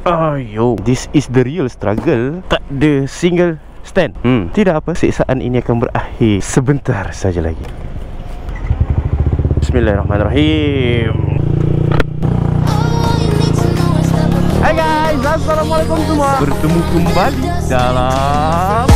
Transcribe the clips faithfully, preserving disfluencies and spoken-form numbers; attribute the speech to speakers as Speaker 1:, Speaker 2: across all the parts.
Speaker 1: Ayo, this is the real struggle. Tak ada single stand. Hmm, tidak apa, siksaan ini akan berakhir sebentar saja lagi. Bismillahirrahmanirrahim. Hai guys, assalamualaikum semua. Bertemu kembali dalam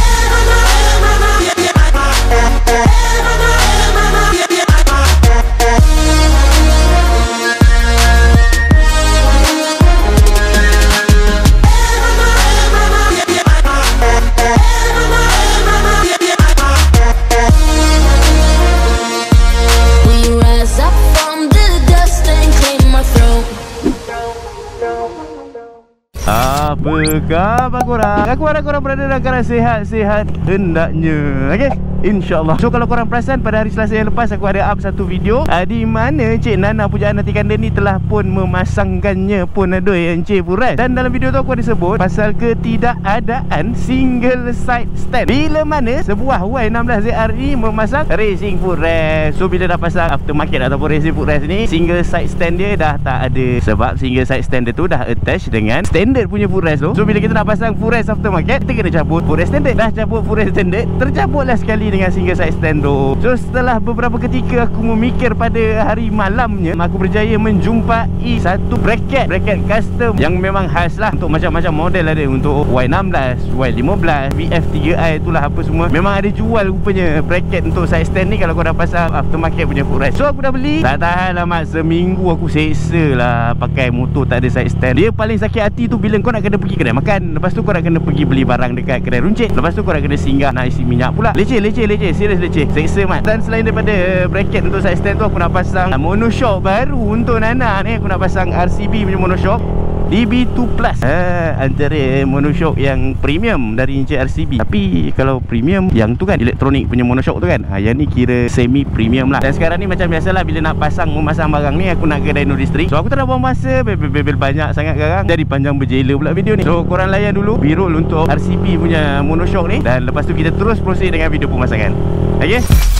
Speaker 1: apa khabar korang? Aku harap korang berada dalam keadaan sihat-sihat hendaknya. Okay? InsyaAllah. So kalau korang perasan, pada hari Selasa yang lepas aku ada up satu video uh, di mana Encik Nana pujaan hati kanda ni telah pun memasangkannya pun adoi Encik Furas. Dan dalam video tu aku ada sebut pasal ketidakadaan single side stand, bila mana sebuah Y enam belas Z R ni memasang racing footrest. So bila dah pasang aftermarket ataupun racing footrest ni, single side stand dia dah tak ada. Sebab single side stand dia tu dah attach dengan standard punya footrest tu. So bila kita nak pasang footrest aftermarket, kita kena cabut footrest standard. Dah cabut footrest standard, tercabutlah sekali dengan single side stand tu. So setelah beberapa ketika aku memikir, pada hari malamnya aku berjaya menjumpai satu bracket bracket custom yang memang khas lah untuk macam-macam model. Ada untuk Y enam belas, Y lima belas, V F tiga i, itulah apa semua. Memang ada jual rupanya bracket untuk side stand ni kalau kau dah pasang aftermarket punya footrest. So aku dah beli, tak tahan lah mak, seminggu aku seksa lah pakai motor tak ada side stand. Dia paling sakit hati tu bila kau nak kena pergi kedai makan, lepas tu kau nak kena pergi beli barang dekat kedai runcit, lepas tu kau nak kena singgah nak isi minyak pula. Leceh leceh leceh, serius leceh, seksa mat. Dan selain daripada bracket untuk side stand tu, aku nak pasang monoshock baru untuk Nana ni. Aku nak pasang R C B punya monoshock D B two plus, ha, antara monoshock yang premium dari Encik R C B. Tapi kalau premium, yang tu kan elektronik punya monoshock tu kan, ha, yang ni kira semi premium lah. Dan sekarang ni macam biasalah, bila nak pasang memasang barang ni, aku nak ke dyno listrik. So aku tak nak buang masa, bebel-bebel banyak sangat sekarang, jadi panjang berjela pula video ni. So korang layan dulu B-roll untuk R C B punya monoshock ni, dan lepas tu kita terus proceed dengan video pemasangan. Okay?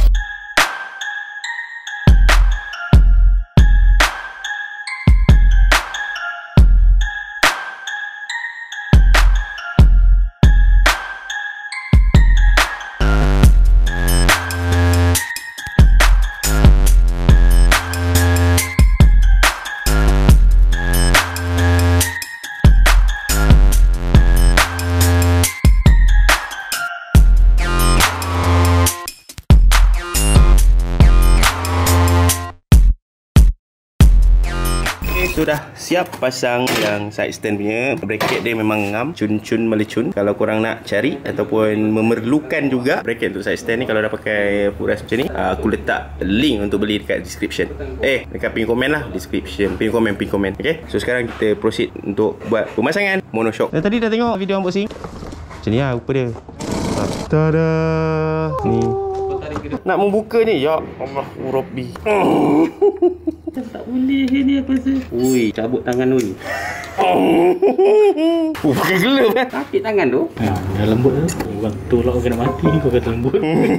Speaker 1: Sudah siap pasang yang side stand punya. Bracket dia memang ngam, cun-cun melecun. Kalau korang nak cari ataupun memerlukan juga bracket untuk side stand ni, kalau dah pakai footrest macam ni, aku letak link untuk beli dekat description. Eh, dekat pin komen lah, description, pin komen, pin komen. Okay, so sekarang kita proceed untuk buat pemasangan monoshock. Dan tadi dah tengok video unboxing macam ni lah rupa dia. Tada, ni nak membuka ni, ya Allah Rabbi.
Speaker 2: Tak boleh ni apa sih? Ui, cabut tangan ui.
Speaker 1: Oh, pakai glove kan?
Speaker 2: Sakit tangan tu.
Speaker 3: Ha, dah lembut tu. Orang tolak kena mati ni, kau kata lembut.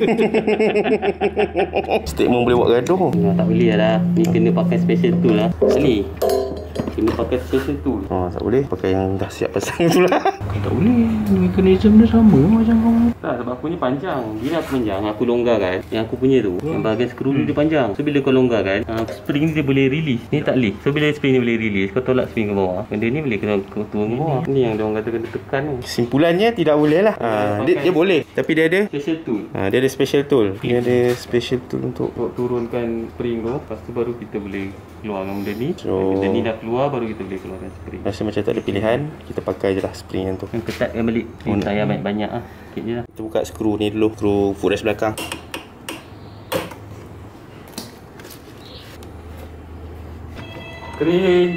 Speaker 1: Statement boleh buat gaduh.
Speaker 2: Nah, tak boleh lah. Ni kena pakai special tool lah. Asli. Kena pakai special tool.
Speaker 1: Oh, tak boleh pakai yang dah siap pasang tu lah.
Speaker 3: Kau tak boleh. Mekanisme dia sama macam kau.
Speaker 2: Tak, sebab aku ni panjang. Bila aku panjang, aku longgarkan. Yang aku punya tu, yang bahagian skru hmm. dia panjang. So bila kau longgarkan, uh, spring ni dia boleh release. Ni tak boleh. So bila spring ni boleh release, kau tolak spring ke bawah, benda ni boleh kena turun ke bawah. Ni yang diorang kata kena tekan ni.
Speaker 1: Kesimpulannya tidak boleh lah. Ha, dia, dia boleh, tapi dia ada
Speaker 2: special tool.
Speaker 1: Ha, dia ada special tool. Dia ada special tool untuk
Speaker 2: Untuk turunkan spring tu. Lepas tu baru kita boleh keluarkan benda ni.
Speaker 1: So,
Speaker 2: benda ni dah keluar, baru kita boleh keluarkan spring.
Speaker 1: rasa macam tak ada pilihan, kita pakai je lah spring yang tu.
Speaker 2: Yang ketatkan balik. Spring oh, tayar banyak-banyak lah. Sikit je lah.
Speaker 1: Kita buka skru ni dulu, skru footrest belakang.
Speaker 2: Cringe.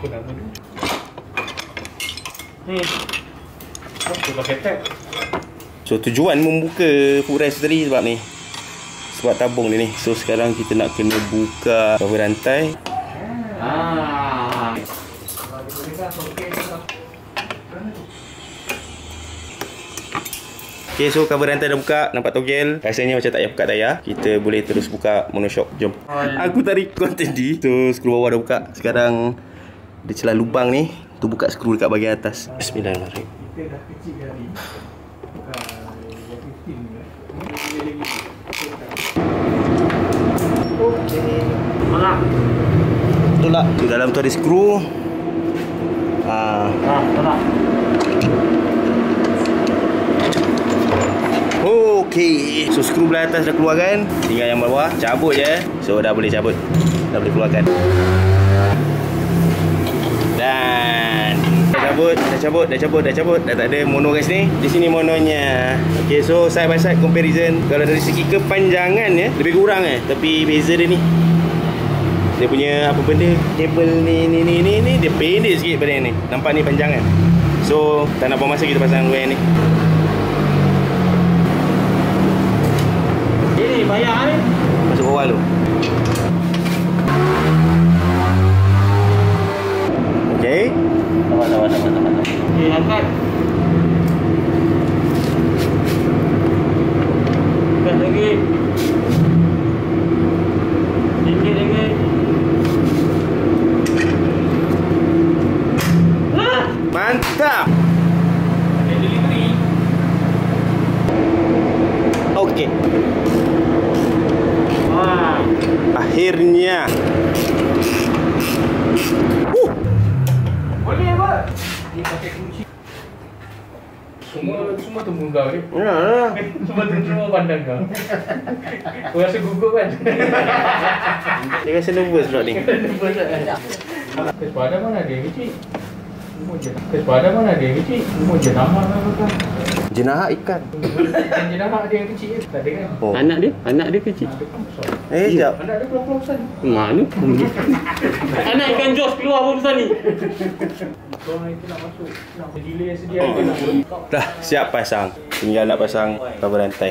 Speaker 3: Ni apa pakai tag?
Speaker 1: So tujuan membuka footrest tadi sebab ni, sebab tabung dia ni. So sekarang kita nak kena buka cover rantai.
Speaker 2: Ah.
Speaker 1: Okay, so cover rantai dah buka, nampak togel. Rasanya macam tak payah buka tayar. Kita boleh terus buka monoshock. Jom. Aku tak record tadi. So skru bawah dah buka. Sekarang dia celah lubang ni. Tu buka skru dekat bahagian atas. Bismillahirrahmanirrahim.
Speaker 3: Kita dah kecil kali.
Speaker 1: Okey. Mana? Tu lah. Tu dalam tu ada skru. Ah,
Speaker 2: Ah, tak.
Speaker 1: okey. So skru belah atas dah keluar kan. Tinggal yang bawah cabut je. So dah boleh cabut. Dah boleh keluarkan. Dan dah cabut, dah cabut, dah cabut, dah cabut. Dah tak ada mono kat sini. Di sini mononya. Okey, so side by side comparison. Kalau dari segi kepanjangan ya, lebih kurang eh. Tapi beza dia ni. Dia punya apa benda kabel ni ni ni ni ni dia pendek sikit pada yang ni. Nampak ni panjang kan. So tak nak buang masa kita pasang wire ni.
Speaker 2: Ini bayar ni.
Speaker 1: Masuk bawah tu. Okey.
Speaker 2: Sabar, sabar, sabar, sabar. Okey, angkat. Angkat lagi. Sikit lagi. Ah!
Speaker 1: Mantap.
Speaker 2: Ada delivery.
Speaker 1: Okey.
Speaker 2: Wah.
Speaker 1: Akhirnya. Uh.
Speaker 2: Boleh apa?
Speaker 3: Dia pakai kunci. Semua semua tunggu kau ni.
Speaker 1: Ya lah.
Speaker 3: Semua tunggu semua pandang kau. Kau rasa gugup kan?
Speaker 1: Dia rasa nervous pula ni.
Speaker 3: Kespada mana dia kecil? Semua je. Kespada mana dia kecil? Semua je nama kan.
Speaker 1: Jenahak ikan.
Speaker 3: Dan jenama dia yang kecil tak ada kan?
Speaker 1: Oh.
Speaker 2: Anak dia, anak dia kecil.
Speaker 3: Ada kan besar.
Speaker 1: Eh, sekejap.
Speaker 3: Anak dia keluar-keluar besar ni.
Speaker 2: Mana? Anak ikan Jos keluar pun besar ni.
Speaker 3: Kau itu nak masuk. Nak delay yang sedia dia nak masuk.
Speaker 1: Dah siap pasang. Tinggal nak pasang cover rantai.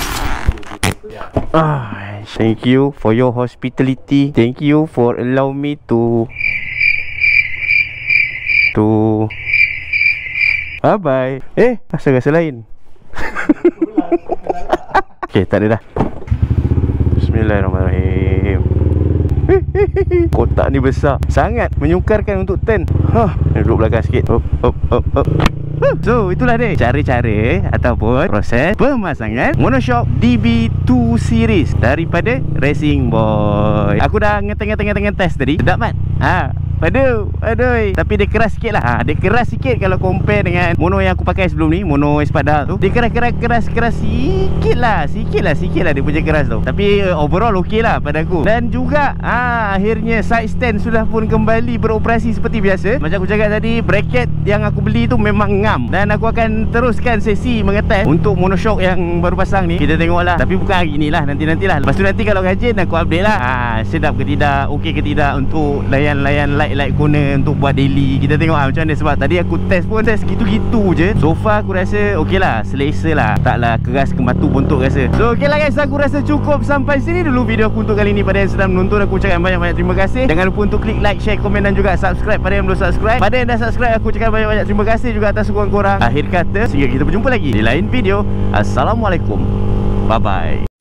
Speaker 1: Ah, thank you for your hospitality. Thank you for allow me to to bye bye. Eh, rasa-rasa lain. Okay, tak ada dah. Bismillahirrahmanirrahim. Kotak ni besar sangat, menyukarkan untuk turn. Huh, duduk belakang sikit. Hop, hop, hop, hop. So itulah dia cara-cara ataupun proses pemasangan Monoshock D B two series daripada Racing Boy. Aku dah ngeteng-ngeteng-ngeteng test tadi. Sedap mat. Ha, aduh, aduh. Tapi dia keras sikit lah. Ha, dia keras sikit kalau compare dengan mono yang aku pakai sebelum ni, mono Espada tu. Dia keras-keras-keras-keras sikit lah. Sikit lah, sikit lah dia punya keras tu. Tapi uh, overall okey lah pada aku. Dan juga ha, akhirnya side stand sudah pun kembali beroperasi seperti biasa. Macam aku cakap tadi, bracket yang aku beli tu memang ngam. Dan aku akan teruskan sesi mengetes untuk Monoshock yang baru pasang ni. Kita tengok lah. Tapi bukan hari ni lah, nanti-nantilah. Lepas tu nanti kalau rajin aku update lah. Ha, sedap ke tidak, okey ke tidak untuk layan-layan light-light corner untuk buat daily. Kita tengok lah macam mana. Sebab tadi aku test pun test gitu-gitu je. So far aku rasa okey lah, selesa lah. Taklah keras ke batu bontot rasa. So okey lah guys, aku rasa cukup sampai sini dulu video aku untuk kali ni. Pada yang sedang menonton, aku ucapkan banyak-banyak terima kasih. Jangan lupa untuk klik like, share, komen dan juga subscribe pada yang belum subscribe. Pada yang dah subscribe, aku ucapkan banyak-banyak terima kasih juga atas sokongan korang. Akhir kata, sehingga kita berjumpa lagi di lain video. Assalamualaikum. Bye bye.